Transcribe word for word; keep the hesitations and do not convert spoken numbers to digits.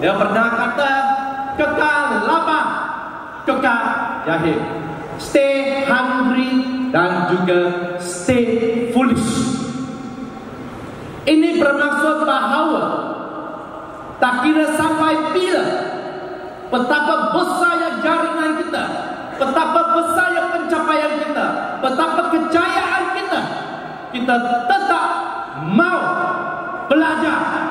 Dia pernah kata kekal lapar, kekal jahil, stay hungry dan juga stay foolish. Ini bermaksud bahawa tak kira sampai bila, betapa besar jaringan kita, betapa besar pencapaian kita, betapa kejayaan kita, kita tetap mau belajar